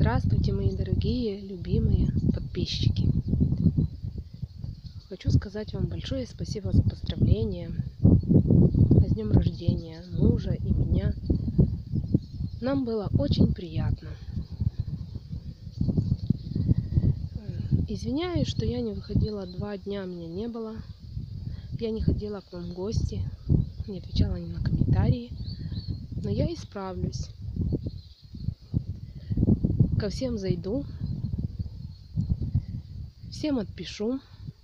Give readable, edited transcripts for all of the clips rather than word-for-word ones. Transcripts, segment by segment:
Здравствуйте, мои дорогие, любимые подписчики. Хочу сказать вам большое спасибо за поздравления с днем рождения мужа и меня. Нам было очень приятно. Извиняюсь, что я не выходила 2 дня, меня не было. Я не ходила к вам в гости, не отвечала ни на комментарии. Но я исправлюсь. Ко всем зайду, всем отпишу.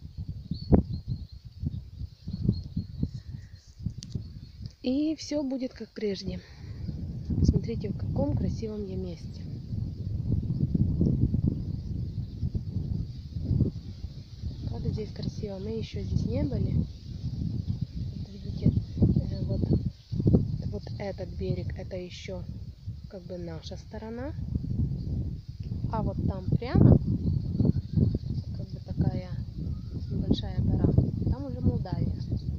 И все будет как прежде. Смотрите, в каком красивом я месте. Как здесь красиво. Мы еще здесь не были. Вот видите, вот этот берег, это еще как бы наша сторона. А вот там прямо, как бы такая небольшая гора, там уже Молдавия.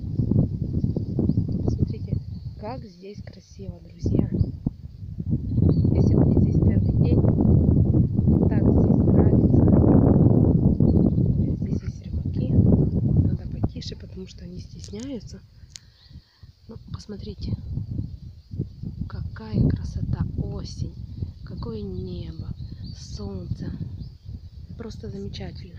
Смотрите, как здесь красиво, друзья. Я сегодня здесь первый день. Мне так здесь нравится. Здесь есть рыбаки. Надо потише, потому что они стесняются. Ну, посмотрите, какая красота, осень, какое небо, солнце. Просто замечательно.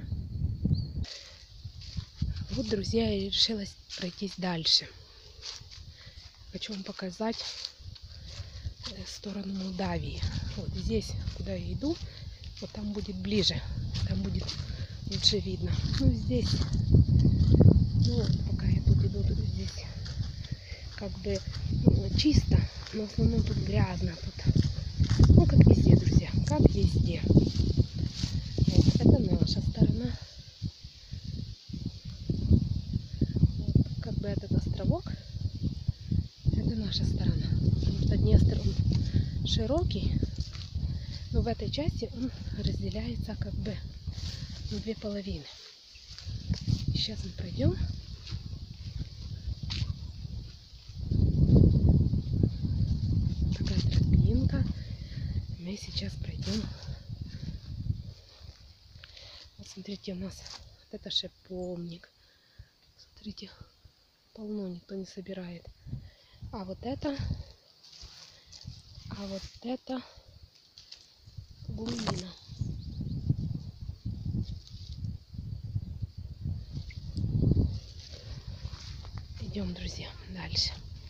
Вот, друзья, я решилась пройтись дальше. Хочу вам показать сторону Молдавии. Вот здесь, куда я иду, вот там будет ближе, там будет лучше видно. Ну, здесь, ну вот, пока я тут иду, здесь как бы чисто, но в основном тут грязно. Тут, ну, как везде, друзья, как везде. Вот, это наша сторона. Вот, как бы этот островок, это наша сторона. Потому что Днестр, он широкий, но в этой части он разделяется как бы на 2 половины. Сейчас мы пройдем. Такая тропинка. Мы сейчас пройдем. Вот смотрите, у нас вот это шиповник. Смотрите, полно, никто не собирает. А вот это глубина. Идем, друзья, дальше.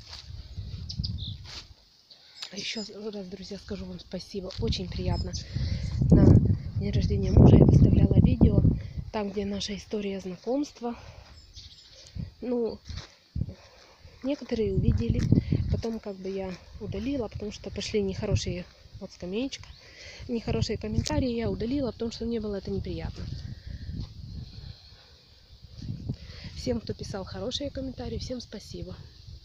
А еще раз, друзья, скажу вам спасибо. Очень приятно. На день рождения мужа я выставляла видео, там, где наша история знакомства. Ну, некоторые увидели, потом как бы я удалила, потому что пошли нехорошие, вот скамеечка, нехорошие комментарии я удалила, потому что мне было это неприятно. Всем, кто писал хорошие комментарии, всем спасибо.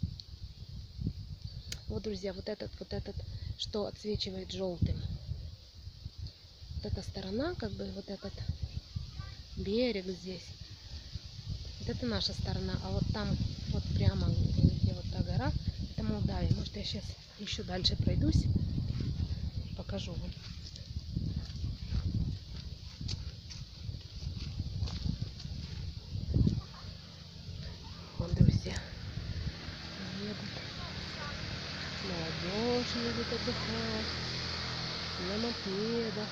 Вот, друзья, вот этот, что отсвечивает желтым. Вот эта сторона, как бы вот этот берег здесь. Вот это наша сторона, а вот там, вот прямо, где вот та гора, это Молдавия. Может, я сейчас еще дальше пройдусь и покажу вам. Вот, друзья, едут. Молодежь едет отдыхать на мопедах.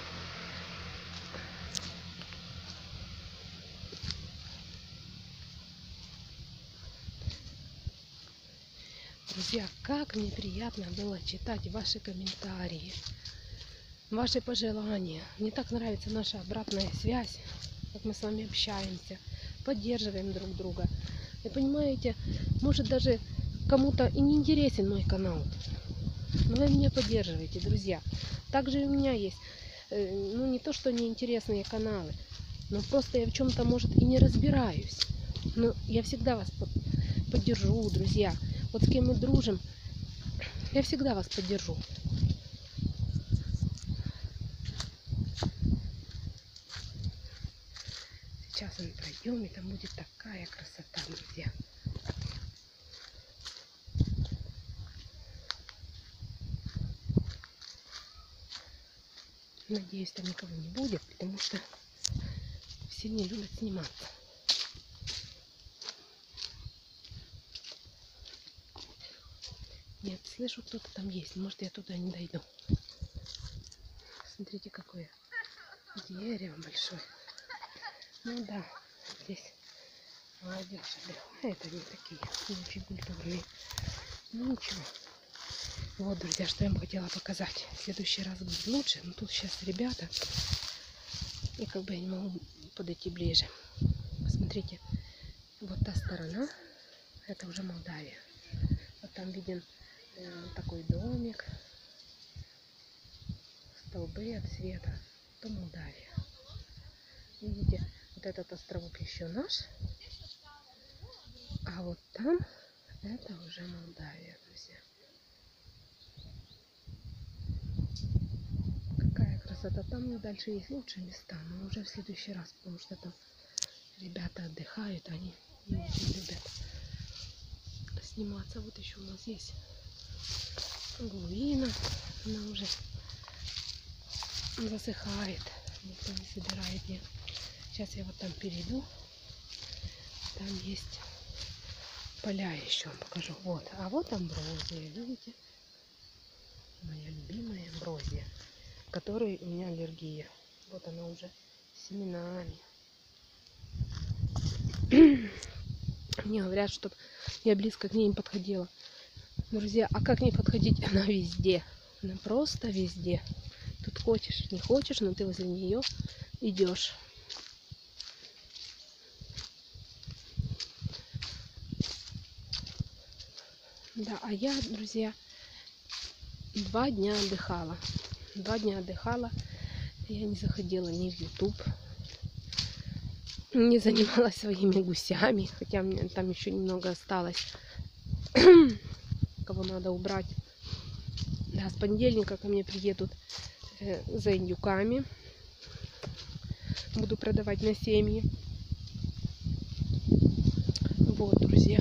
Друзья, как мне приятно было читать ваши комментарии, ваши пожелания. Мне так нравится наша обратная связь, как мы с вами общаемся, поддерживаем друг друга. И понимаете, может даже кому-то и не интересен мой канал, но вы меня поддерживаете, друзья. Также у меня есть, ну, не то что неинтересные каналы, но просто я в чем-то, может, и не разбираюсь. Но я всегда вас поддержу, друзья. Вот с кем мы дружим, я всегда вас поддержу. Сейчас мы пройдем, и там будет такая красота, друзья. Надеюсь, там никого не будет, потому что все не любят сниматься. Нет, слышу, кто-то там есть. Может, я туда не дойду. Смотрите, какое дерево большое. Ну да, здесь молодежь отдыхает. Они такие не очень культурные. Ну ничего. Вот, друзья, что я вам хотела показать. В следующий раз будет лучше. Но тут сейчас ребята. И как бы я не могу подойти ближе. Посмотрите. Вот та сторона. Это уже Молдавия. Вот там виден такой домик. Столбы от света. Это Молдавия. Видите, вот этот островок еще наш. А вот там это уже Молдавия, друзья. Какая красота. Там дальше есть лучшие места, но уже в следующий раз, потому что там ребята отдыхают, они не очень любят сниматься. Вот еще у нас есть глуина, она уже засыхает, никто не собирает ее. Сейчас я вот там перейду, там есть поля еще вам покажу. Вот, а вот амброзия, видите? Моя любимая амброзия, которой у меня аллергия. Вот она уже с семенами. Мне говорят, чтобы я близко к ней не подходила. Друзья, а как не подходить? Она везде. Она просто везде. Тут хочешь, не хочешь, но ты возле нее идешь. Да, а я, друзья, 2 дня отдыхала. 2 дня отдыхала. Я не заходила ни в YouTube, не занималась своими гусями, хотя мне там еще немного осталось, кого надо убрать. Да, с понедельника ко мне приедут за индюками. Буду продавать на семьи. Вот, друзья.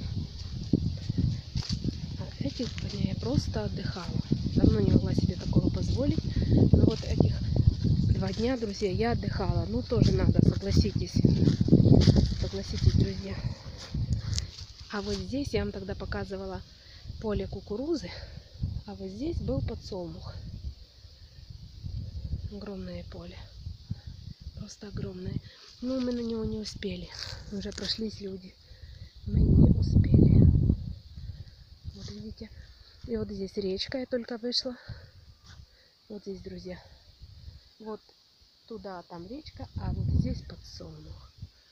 А этих 2 дня я просто отдыхала. Давно не могла себе такого позволить. Но вот этих 2 дня, друзья, я отдыхала. Ну, тоже надо, согласитесь. Согласитесь, друзья. А вот здесь я вам тогда показывала поле кукурузы. А вот здесь был подсолнух. Огромное поле. Просто огромное. Но мы на него не успели. Уже прошлись люди. Мы не успели. Вот видите. И вот здесь речка, я только вышла. Вот здесь, друзья. Вот туда, там речка, а вот здесь подсолнух.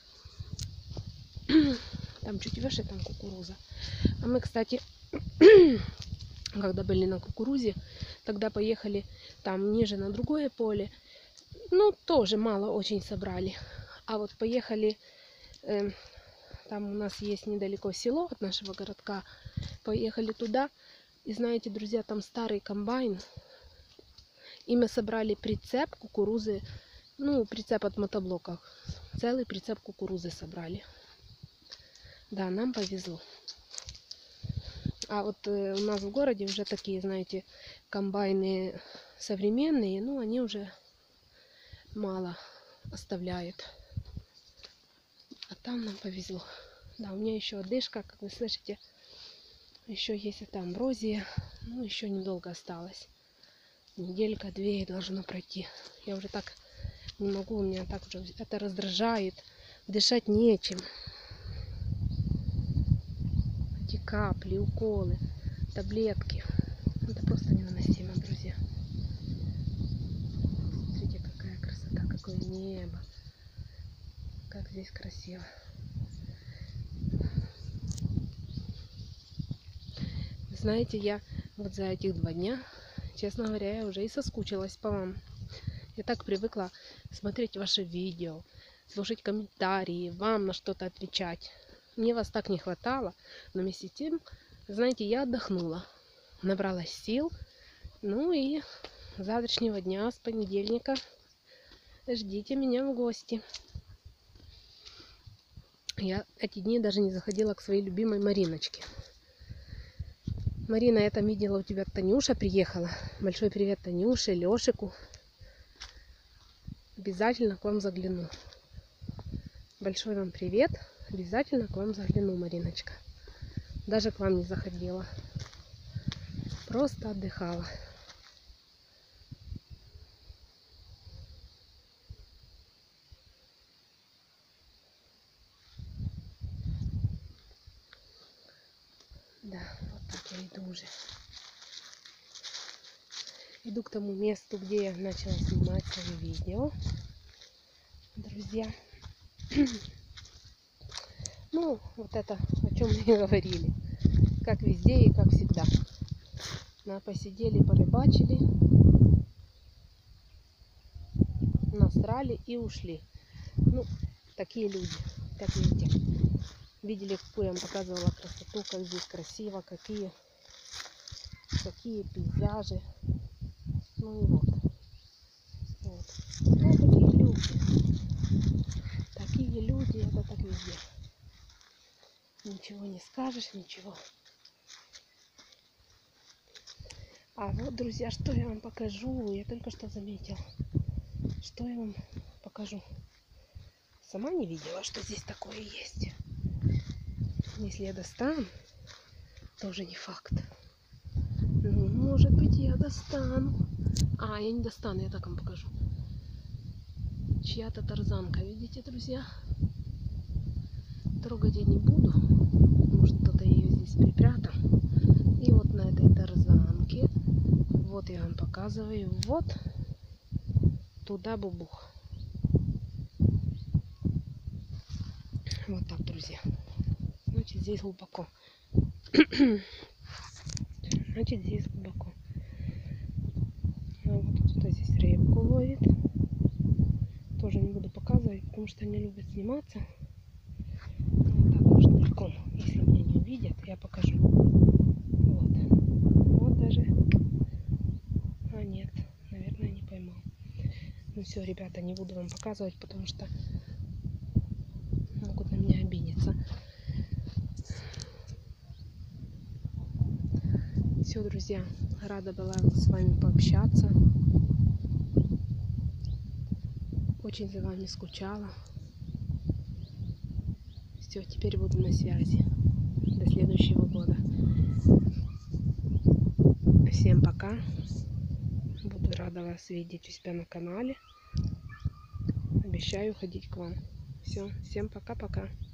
Там чуть выше, там кукуруза. А мы, кстати, когда были на кукурузе, тогда поехали там ниже на другое поле. Ну, тоже мало очень собрали. А вот поехали, там у нас есть недалеко село от нашего городка. Поехали туда. И знаете, друзья, там старый комбайн. И мы собрали прицеп кукурузы. Ну, прицеп от мотоблока. Целый прицеп кукурузы собрали. Да, нам повезло. А вот у нас в городе уже такие, знаете, комбайны современные. Ну, они уже мало оставляют. А там нам повезло. Да, у меня еще одышка, как вы слышите. Еще есть эта амброзия. Ну, еще недолго осталось. Неделька-две и должно пройти. Я уже так не могу, у меня так уже это раздражает. Дышать нечем. Эти капли, уколы, таблетки. Это просто невыносимо, друзья. Смотрите, какая красота, какое небо. Как здесь красиво. Знаете, я вот за этих 2 дня, честно говоря, я уже и соскучилась по вам. Я так привыкла смотреть ваши видео, слушать комментарии, вам на что-то отвечать. Мне вас так не хватало, но вместе с тем, знаете, я отдохнула, набралась сил. Ну и с завтрашнего дня, с понедельника, ждите меня в гости. Я эти дни даже не заходила к своей любимой Мариночке. Марина, я там видела, у тебя Танюша приехала. Большой привет Танюше, Лешику. Обязательно к вам загляну. Большой вам привет. Обязательно к вам загляну, Мариночка. Даже к вам не заходила. Просто отдыхала. Да, вот так я иду уже. Иду к тому месту, где я начала снимать свои видео. Друзья. Ну, вот это, о чем мы и говорили. Как везде и как всегда. Посидели, порыбачили, насрали и ушли. Ну, такие люди, как видите. Видели, какую я вам показывала красоту, как здесь красиво, какие пейзажи. Ну и вот. Вот такие люди. Такие люди, это так везде. Ничего не скажешь, ничего. А вот, друзья, что я вам покажу. Я только что заметила. Что я вам покажу. Сама не видела, что здесь такое есть. Если я достану, тоже не факт. Ну, может быть, я достану. А, я не достану, я так вам покажу. Чья-то тарзанка, видите, друзья? Трогать я не буду. Может, кто-то ее здесь припрятал. И вот на этой тарзанке, вот я вам показываю, вот туда бубух. Вот так, друзья. Значит, здесь глубоко. Значит, здесь глубоко. А вот кто-то здесь рыбку ловит. Тоже не буду показывать, потому что они любят сниматься. Вот так, может, мельком. Если меня не увидят, я покажу. Вот. Вот даже. А нет, наверное, не поймал. Ну все, ребята, не буду вам показывать, потому что могут на меня обидеться. Все, друзья, рада была с вами пообщаться. Очень за вами скучала. Все, теперь буду на связи. До следующего года. Всем пока. Буду рада вас видеть у себя на канале. Обещаю ходить к вам. Все, всем пока-пока.